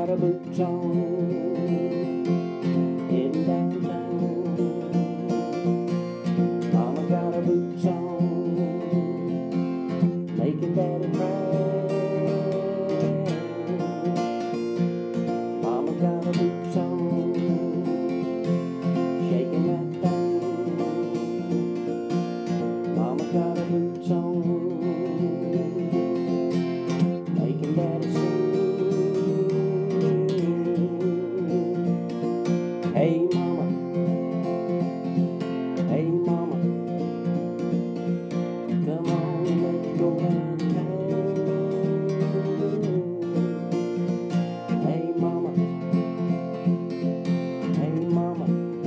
got her boots on, heading downtown. Mama got her boots on, making daddy proud. Mama got her boots on, shaking that thing. Mama got her boots on, making daddy sing. Hey mama, hey mama, come on, let's go downtown. Hey mama, hey mama,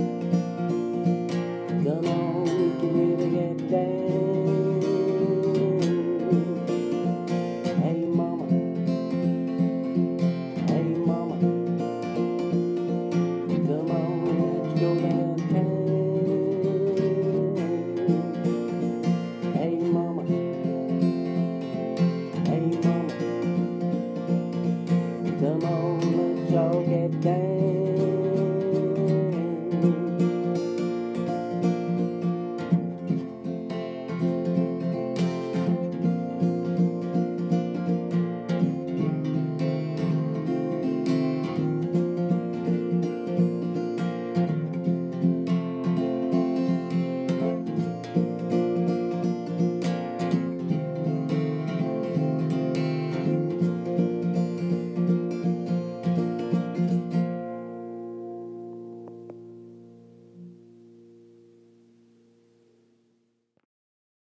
come on, we can really get down. Hey mama, hey mama, come on, let's go downtown. Hey mama, hey mama, come on, let's all get down.